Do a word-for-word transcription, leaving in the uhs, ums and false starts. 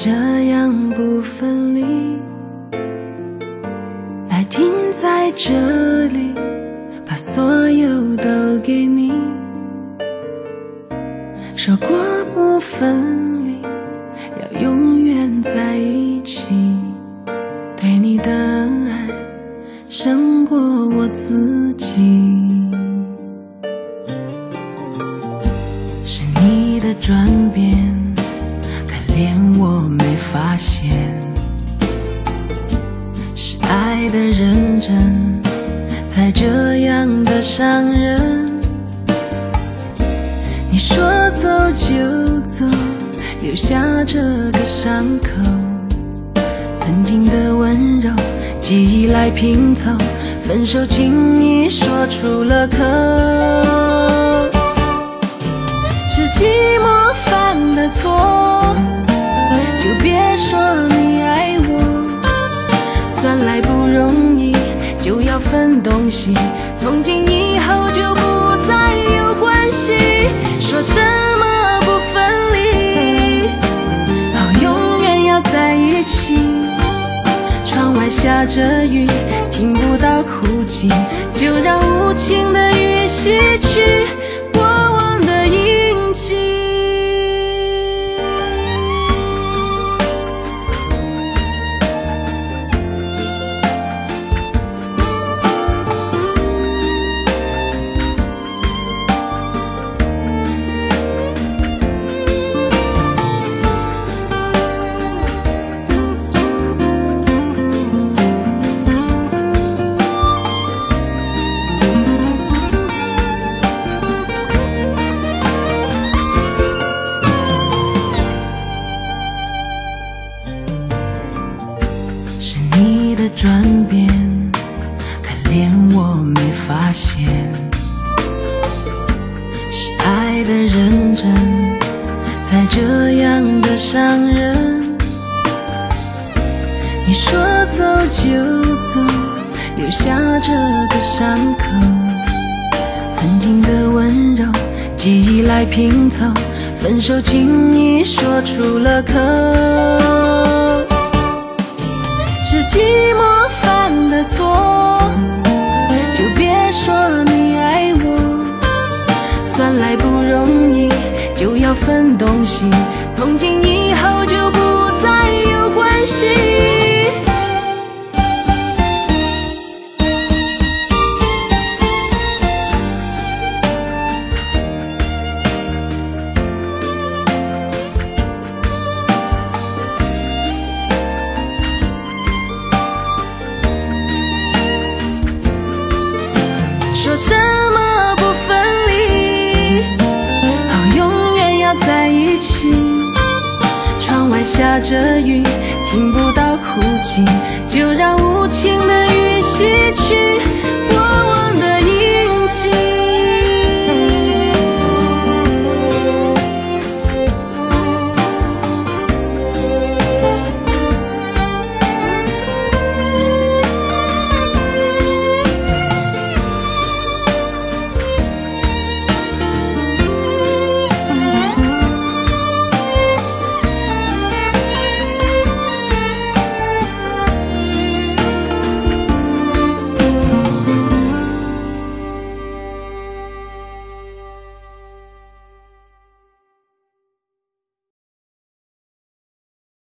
这样不分离，爱停在这里，把所有都给你，说过不分离，要永远在一起，对你的爱胜过我自己。是你的转变，可连我没发现，是爱的认真才这样的伤人。你说走就走，留下这个伤口，曾经的温柔记忆来拼凑，分手轻易说出了口，是寂寞犯的错，就别说你爱我，算来不容易就要分东西，从今以后就不再有关系，说什么不分离，好永远要在一起，窗外下着雨，听不到哭泣，就让无情的雨洗去过往的印记。是你的转变，可连我没发现，是爱的认真才这样的伤人。你说走就走，留下这个伤口，曾经的温柔记忆来拼凑，分手轻易说出了口，是寂寞犯的错，就别说你爱我，算来不容易就要分东西，从今以后就不再有关系。说什么不分离，好永远要在一起，窗外下着雨，听不到哭泣，就让无情的雨洗去